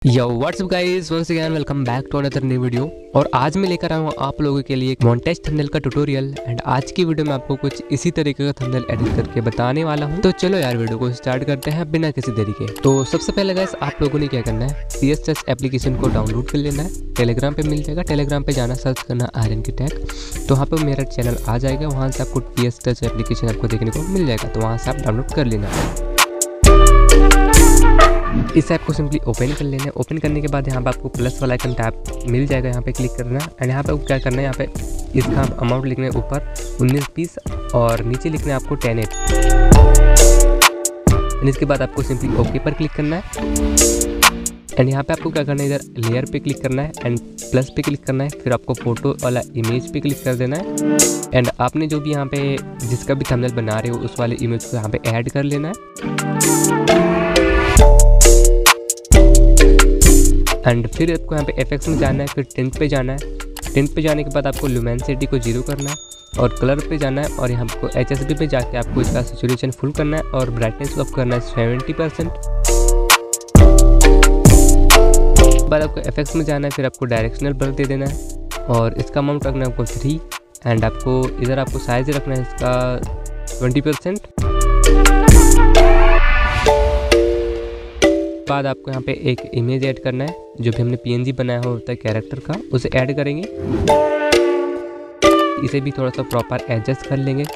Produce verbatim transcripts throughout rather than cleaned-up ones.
Yo what's up guys, once again welcome back to another new video. और आज मैं लेकर आया हूँ आप लोगों के लिए एक मोंटेज थंबनेल का ट्यूटोरियल। एंड आज की वीडियो में आपको कुछ इसी तरीके का थंबनेल एडिट करके बताने वाला हूँ। तो चलो यार वीडियो को स्टार्ट करते हैं बिना किसी देरी के। तो सबसे पहले गाइस आप लोगों ने क्या करना है, सी एस एस एप्लीकेशन को डाउनलोड कर लेना है। टेलीग्राम पे मिल जाएगा, टेलीग्राम पे जाना, सर्च करना आर्यन की टैग, तो वहाँ पे मेरा चैनल आ जाएगा। वहाँ से आपको सी एस एस एप्लीकेशन आपको देखने को मिल जाएगा, तो वहाँ से आप डाउनलोड कर लेना है। इस ऐप को सिंपली ओपन कर लेना है। ओपन करने के बाद यहाँ पे आपको प्लस वाला आइकन टैप मिल जाएगा, यहाँ पे क्लिक करना है। एंड यहाँ पे क्या करना है, यहाँ पे इसका अमाउंट लिखना है ऊपर उन्नीस पीस और नीचे लिखना है आपको टेन एट। एंड इसके बाद आपको सिंपली ओके पर क्लिक करना है। एंड यहाँ पे आपको क्या करना है, इधर लेयर पे क्लिक करना है एंड प्लस पे क्लिक करना है। फिर आपको फोटो वाला इमेज पे क्लिक कर देना है। एंड आपने जो भी यहाँ पे जिसका भी थंबनेल बना रहे हो उस वाले इमेज को यहाँ पे ऐड कर लेना है। एंड फिर आपको यहाँ पे एफेक्ट्स में जाना है, फिर टिंट पे जाना है। टिंट पे जाने के बाद आपको ल्यूमिनेसिटी को जीरो करना है और कलर पे जाना है। और यहाँ को एच एस डी पे जाके आपको इसका सैचुरेशन फुल करना है और ब्राइटनेस को अप करना है सेवेंटी परसेंट। बाद आपको एफेक्ट्स में जाना है, फिर आपको डायरेक्शनल ब्लर दे देना है और इसका अमाउंट रखना है आपको थ्री। एंड आपको इधर आपको साइज रखना है इसका ट्वेंटी परसेंट। बाद आपको यहाँ पे एक इमेज ऐड करना है, जो भी हमने पीएनजी बनाया होता है कैरेक्टर का, उसे ऐड करेंगे। इसे भी थोड़ा सा प्रॉपर एडजस्ट कर लेंगे।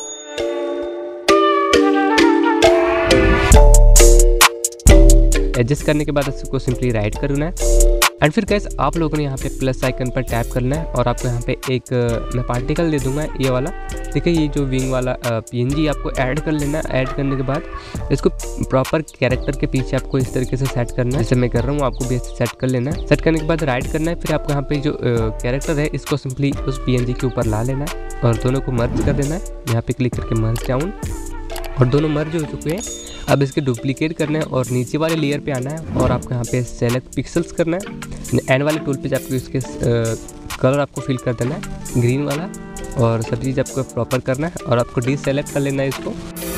एडजस्ट करने के बाद इसको सिंपली राइट करना है। एंड फिर गाइस आप लोगों ने यहाँ पे प्लस आइकन पर टैप करना है और आपको यहाँ पे एक मैं पार्टिकल दे दूंगा ये वाला। देखिए ये जो विंग वाला पीएनजी आपको ऐड कर लेना है। ऐड करने के बाद इसको प्रॉपर कैरेक्टर के पीछे आपको इस तरीके से सेट करना है, जैसे मैं कर रहा हूँ। आपको भी ऐसे सेट कर लेना है। सेट करने के बाद राइट करना है। फिर आपको यहाँ पे जो कैरेक्टर है इसको सिंपली उस पीएनजी के ऊपर ला लेना है और दोनों को मर्ज कर देना है। यहाँ पे क्लिक करके मर्ज डाउन, और दोनों मर्ज हो चुके हैं। अब इसके डुप्लीकेट करना है और नीचे वाले लेयर पे आना है और आपको यहाँ पे सेलेक्ट पिक्सल्स करना है। एंड वाले टूल पे आपको इसके कलर आपको फिल कर देना है ग्रीन वाला, और सब चीज़ आपको प्रॉपर करना है और आपको डी सेलेक्ट कर लेना है इसको।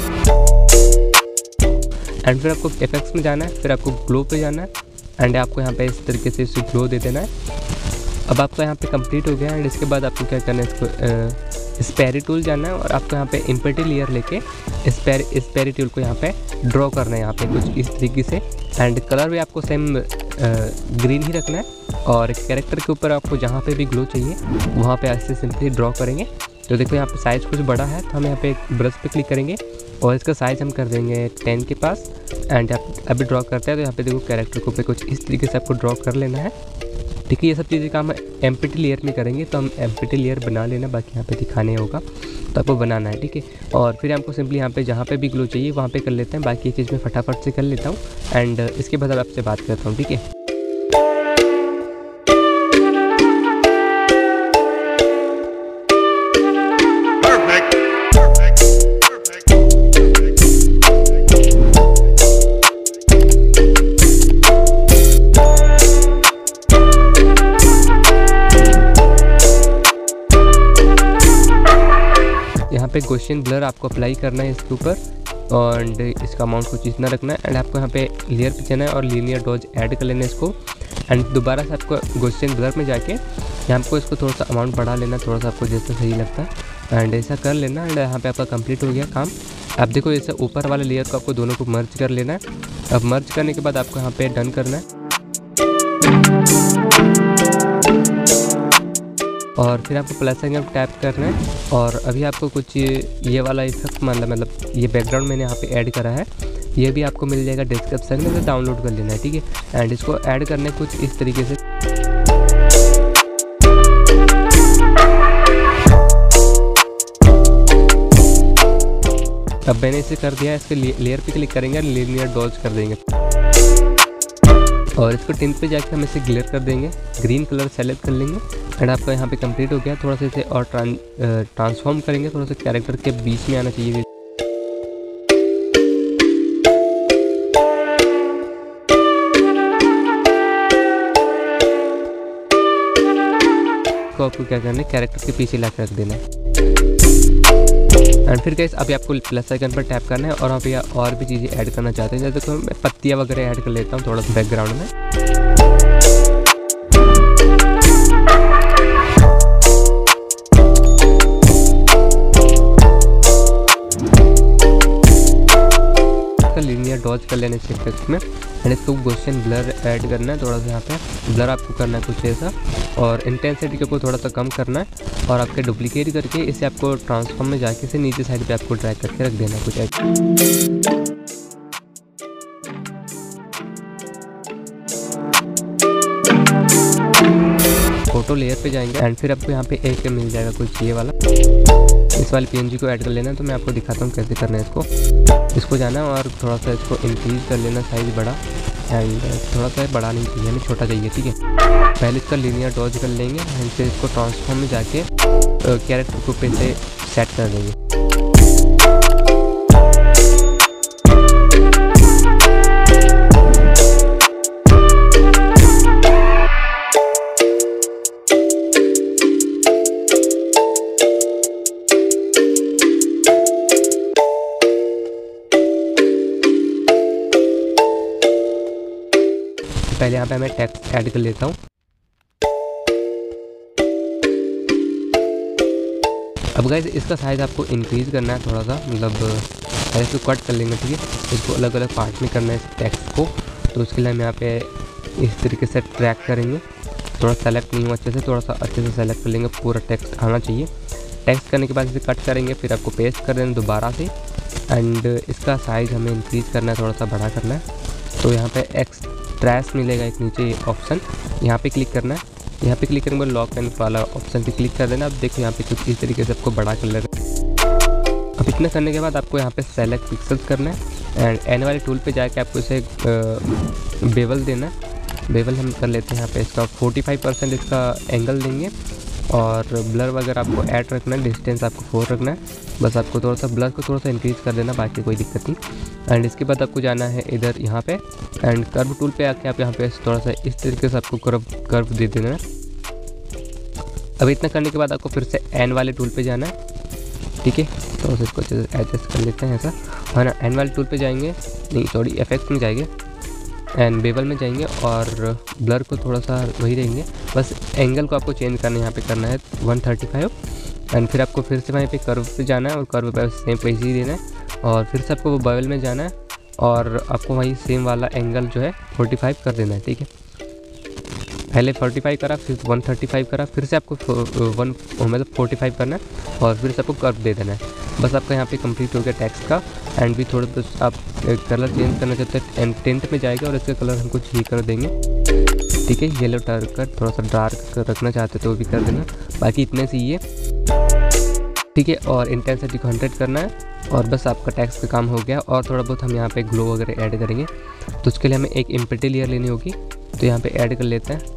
एंड फिर आपको इफेक्ट्स में जाना है, फिर आपको ग्लो पे जाना है। एंड आपको यहाँ पे इस तरीके से इसे ग्लो दे देना है। अब आपका यहाँ पे कंप्लीट हो गया। एंड इसके बाद आपको क्या करना है, इसको स्पेरी टूल जाना है और आपको यहाँ पे इम्पेटी लेयर लेके स्पेरी स्पेरी टूल को यहाँ पे ड्रॉ करना है, यहाँ पे कुछ इस तरीके से। एंड कलर भी आपको सेम ग्रीन ही रखना है। और कैरेक्टर के ऊपर आपको जहाँ पे भी ग्लो चाहिए वहाँ पे ऐसे सिंपली ड्रॉ करेंगे। तो देखो यहाँ पे साइज़ कुछ बड़ा है, तो हम यहाँ पे एक ब्रश पे क्लिक करेंगे और इसका साइज़ हम कर देंगे टेन के पास। एंड आप अभी ड्रॉ करते हैं तो यहाँ पे देखो कैरेक्टर को पे कुछ इस तरीके से आपको ड्रॉ कर लेना है। ठीक है, ये सब चीज़ें का हम एम्प्टी लेयर में करेंगे, तो हम एम्प्टी लेयर बना लेना, बाकी यहाँ पे दिखाने होगा तो आपको बनाना है। ठीक है, और फिर हमको सिंपली यहाँ पे जहाँ पे भी ग्लो चाहिए वहाँ पे कर लेते हैं। बाकी ये चीज़ मैं फटाफट से कर लेता हूँ एंड इसके बाद आपसे बात करता हूँ। ठीक है, यहाँ पे क्वेश्चन ब्लर आपको अप्लाई करना है इसके ऊपर और इसका अमाउंट कुछ इतना रखना है। एंड आपको यहाँ पे लेयर पे जाना है और लीनियर डॉज ऐड कर लेना है इसको। एंड दोबारा से आपको क्वेश्चन ब्लर में जाके यहाँ पे इसको थोड़ा सा अमाउंट बढ़ा लेना, थोड़ा सा आपको जैसा सही लगता है। एंड ऐसा कर लेना। एंड यहाँ पे आपका कंप्लीट हो गया काम। अब देखो ऐसा ऊपर वाले लेयर को आपको दोनों को मर्ज कर लेना है। अब मर्ज करने के बाद आपको यहाँ पे डन करना है और फिर आपको प्लस आइकन टैप करना है। और अभी आपको कुछ ये वाला इफेक्ट मतलब मतलब ये बैकग्राउंड मैंने यहाँ पे ऐड करा है, ये भी आपको मिल जाएगा डिस्क्रिप्शन में, तो डाउनलोड कर लेना है। ठीक है, एंड इसको ऐड करने कुछ इस तरीके से। अब मैंने इसे कर दिया, इसके लेयर पे क्लिक करेंगे और लीनियर डॉज कर देंगे और इसको टिंट पे जाके हम इसे ग्लेयर कर देंगे, ग्रीन कलर सेलेक्ट कर लेंगे। एंड आपका यहाँ पे कंप्लीट हो गया। थोड़ा सा इसे और ट्रां ट्रांसफॉर्म करेंगे, थोड़ा सा कैरेक्टर के बीच में आना चाहिए। को आपको क्या करना है, कैरेक्टर के पीछे ला कर रख देना है। एंड फिर गाइस अभी आपको प्लस आइकन पर टैप करना है और आप यहाँ और भी चीज़ें ऐड करना चाहते हैं, जैसे तो मैं पत्तियाँ वगैरह ऐड कर लेता हूँ थोड़ा सा बैकग्राउंड में। डॉज कर लेना इस इफेक्ट में एंड इसको गॉसियन ब्लर ऐड करना है, थोड़ा सा यहाँ पे ब्लर आपको करना है कुछ ऐसा, और इंटेंसिटी को थोड़ा सा कम करना है और आपके डुप्लीकेट करके इसे आपको ट्रांसफॉर्म में जाके इसे नीचे साइड पे आपको ड्रैग करके रख देना है कुछ ऐसा। फोटो लेयर पे जाएंगे एंड फिर आपको यहाँ पे एक मिल जाएगा कुछ ये वाला, इस वाले पीएनजी को ऐड कर लेना है। तो मैं आपको दिखाता हूँ कैसे करना है इसको। इसको जाना है और थोड़ा सा इसको इंक्रीज कर लेना साइज बड़ा, एंड थोड़ा सा बड़ा नहीं चाहिए, हमें छोटा चाहिए, ठीक है। पहले इसका लीनियर डॉज कर लेंगे एंड फिर इसको ट्रांसफॉर्म में जाके कैरेक्टर को पे से सेट कर देंगे। पहले यहाँ पे मैं टेक्स्ट ऐड कर लेता हूँ। अब गाइस इसका साइज़ आपको इंक्रीज करना है थोड़ा सा, मतलब पहले इसको कट कर लेंगे, ठीक है। इसको अलग अलग पार्ट में करना है इस टेक्स्ट को, तो उसके लिए हम यहाँ पे इस तरीके से ट्रैक करेंगे। थोड़ा सेलेक्ट नहीं हुआ अच्छे से, थोड़ा सा अच्छे से सेलेक्ट कर लेंगे, पूरा टेक्स्ट आना चाहिए। टेक्स्ट करने के बाद इसे कट करेंगे, फिर आपको पेस्ट कर देना दोबारा से एंड इसका साइज़ हमें इंक्रीज़ करना है, थोड़ा सा बड़ा करना है। तो यहाँ पे एक्स ट्रैश मिलेगा एक नीचे ऑप्शन, यहाँ पे क्लिक करना है। यहाँ पे क्लिक करने के बाद लॉक एंड वाला ऑप्शन पे क्लिक कर देना। अब देखो यहाँ पे कुछ इस तरीके से आपको बड़ा कर लेगा। अब इतना करने के बाद आपको यहाँ पे सेलेक्ट पिक्सल्स करना है एंड एन वाले टूल पे जाके आपको इसे बेवल देना है। बेवल हम कर लेते हैं यहाँ पे इसका फोर्टी फाइव परसेंट इसका एंगल देंगे और ब्लर वगैरह आपको ऐड रखना है, डिस्टेंस आपको फोर रखना है। बस आपको थोड़ा सा ब्लर को थोड़ा सा इंक्रीज़ कर देना, बाकी कोई दिक्कत नहीं। एंड इसके बाद आपको जाना है इधर यहाँ पे एंड कर्व टूल पे आके आप यहाँ पे थोड़ा सा इस तरीके से आपको कर्व कर्व दे देना है। अब इतना करने के बाद आपको फिर से एन वाले टूल पे जाना है, ठीक है। तो इसको अच्छे से एडजस्ट कर लेते हैं ऐसा, है ना। एन वाले टूल पे जाएंगे, नहीं सॉरी इफेक्ट्स में जाएंगे एंड बेवल में जाएंगे और ब्लर को थोड़ा सा वही रहेंगे। बस एंगल को आपको चेंज करना है, यहाँ पे करना है वन थर्टी फाइव एंड फिर आपको फिर से वहीं पे कर्व पे जाना है और कर्व पे सेम पैसे ही देना है और फिर से आपको वो बेवल में जाना है और आपको वही सेम वाला एंगल जो है फोर्टी फाइव कर देना है, ठीक है। पहले फोर्टी फाइव करा, फिर वन थर्टी फाइव करा, फिर से आपको वन मतलब फोर्टी फाइव करना है और फिर से आपको कर्व दे देना है। बस आपका यहाँ पे कंप्लीट हो गया टेक्स्ट का। एंड भी थोड़ा बहुत आप कलर चेंज करना चाहते हैं एंड टेंट में जाएगा और इसका कलर हम कुछ ये कर देंगे, ठीक है। येलो टर्न कर थोड़ा सा डार्क कर रखना चाहते तो वो भी कर देना, बाकी इतने से ही है, ठीक है। और इंटेंसिटी को हंड्रेड करना है और बस आपका टेक्स्ट का काम हो गया। और थोड़ा बहुत हम यहाँ पे ग्लो वगैरह ऐड करेंगे, तो उसके लिए हमें एक इम्पिटी लेयर लेनी होगी, तो यहाँ पे ऐड कर लेते हैं,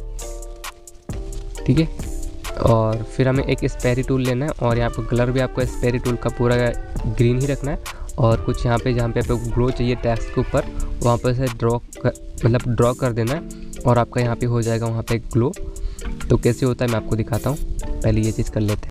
ठीक है। और फिर हमें एक स्पेरी टूल लेना है और यहाँ पर कलर भी आपको स्पेरी टूल का पूरा ग्रीन ही रखना है और कुछ यहाँ पे जहाँ पे आपको ग्लो चाहिए टेक्स्ट के ऊपर वहाँ पर से ड्रॉ कर मतलब ड्रॉ कर देना है और आपका यहाँ पे हो जाएगा वहाँ पे ग्लो। तो कैसे होता है मैं आपको दिखाता हूँ, पहले ये चीज़ कर लेते हैं।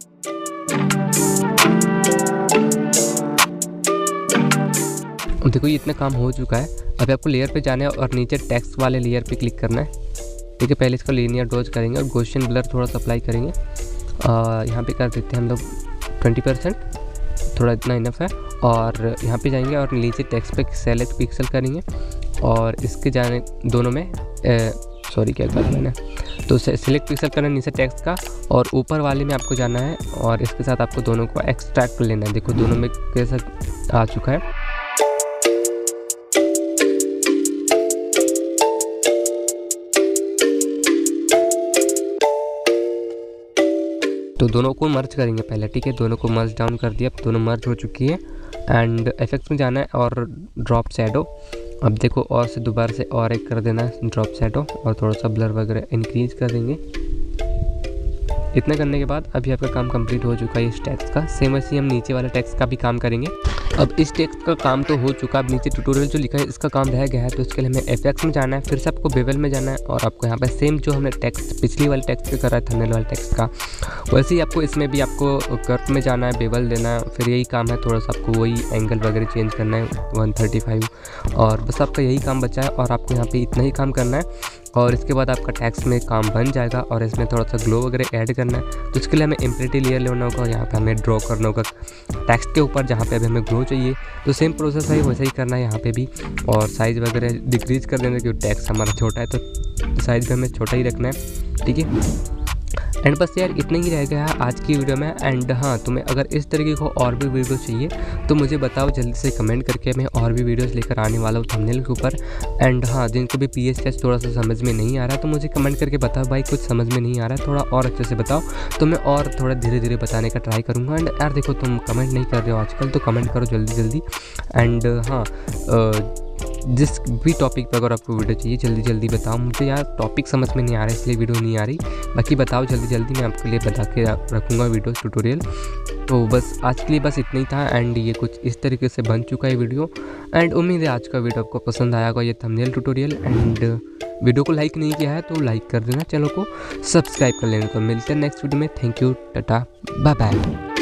देखो ये इतना काम हो चुका है। अभी आपको लेयर पे जाना है और नीचे टेक्स्ट वाले लेयर पे क्लिक करना है, ठीक है। पहले इसका लीनियर डॉज करेंगे और गॉसियन ब्लर थोड़ा सा अप्लाई करेंगे। यहाँ पे कर देते हैं हम लोग ट्वेंटी परसेंट, थोड़ा इतना इनफ है। और यहाँ पे जाएंगे और नीचे टेक्स्ट पे सेलेक्ट पिक्सल करेंगे और इसके जाने दोनों में सॉरी क्या कर मैंने तो सेलेक्ट पिक्सल करना नीचे टेक्स्ट का और ऊपर वाले में आपको जाना है और इसके साथ आपको दोनों को एक्सट्रैक्ट कर लेना है। देखो दोनों में कैसा आ चुका है। तो दोनों को मर्ज करेंगे पहले, ठीक है। दोनों को मर्ज डाउन कर दिया, दोनों मर्ज हो चुकी है। एंड इफेक्ट्स में जाना है और ड्रॉप शैडो। अब देखो और से दोबारा से और एक कर देना है ड्रॉप शैडो और थोड़ा सा ब्लर वगैरह इंक्रीज कर देंगे। इतना करने के बाद अभी आपका काम कंप्लीट हो चुका है इस टेक्स्ट का। सेम ऐसे ही हम नीचे वाले टेक्स्ट का भी काम करेंगे। अब इस टेक्स्ट का काम तो हो चुका, अब नीचे ट्यूटोरियल जो लिखा है इसका काम रह गया है। तो इसके लिए हमें इफेक्ट्स में जाना है, फिर से आपको बेवल में जाना है और आपको यहाँ पे सेम जो हमने टेक्स्ट पिछली वाले टेक्स्ट पे करा है थंबनेल वाले टेक्स्ट का, वैसे ही आपको इसमें भी आपको कर्व में जाना है, बेवल देना है। फिर यही काम है, थोड़ा सा आपको वही एंगल वगैरह चेंज करना है वन थर्टी फाइव और बस आपका यही काम बचा है और आपको यहाँ पर इतना ही काम करना है। और इसके बाद आपका टेक्स्ट में काम बन जाएगा और इसमें थोड़ा सा ग्लो वगैरह ऐड करना है। तो इसके लिए हमें इम्प्रेटी लेयर लेना होगा, यहाँ पे हमें ड्रॉ करना होगा टेक्स्ट के ऊपर जहाँ पे अभी हमें ग्लो चाहिए। तो सेम प्रोसेस है, वैसे ही करना है यहाँ पे भी। और साइज़ वगैरह डिक्रीज़ कर देना क्योंकि टेक्स्ट हमारा छोटा है तो साइज़ भी हमें छोटा ही रखना है, ठीक है। एंड बस यार इतना ही रह गया है आज की वीडियो में। एंड हाँ, तुम्हें अगर इस तरीके को और भी वीडियो चाहिए तो मुझे बताओ जल्दी से कमेंट करके, मैं और भी वीडियोस लेकर आने वाला हूँ थंबनेल के ऊपर। एंड हाँ, जिनको भी पी एस कैच थोड़ा सा समझ में नहीं आ रहा तो मुझे कमेंट करके बताओ भाई कुछ समझ में नहीं आ रहा है, थोड़ा और अच्छे से बताओ, तो मैं और थोड़ा धीरे धीरे बताने का ट्राई करूँगा। एंड यार देखो, तुम कमेंट नहीं कर रहे हो आजकल, तो कमेंट करो जल्दी जल्दी। एंड हाँ, जिस भी टॉपिक पर अगर आपको वीडियो चाहिए जल्दी जल्दी बताओ मुझे, यार टॉपिक समझ में नहीं आ रहा है इसलिए वीडियो नहीं आ रही। बाकी बताओ जल्दी जल्दी, मैं आपके लिए बता के रखूँगा वीडियो ट्यूटोरियल। तो बस आज के लिए बस इतना ही था। एंड ये कुछ इस तरीके से बन चुका है वीडियो। एंड उम्मीद है आज का वीडियो आपको पसंद आया होगा, ये थंबनेल ट्यूटोरियल। एंड वीडियो को लाइक नहीं किया है तो लाइक कर देना, चैनल को सब्सक्राइब कर लेना। तो मिलते हैं नेक्स्ट वीडियो में। Thank you, tata, bye bye.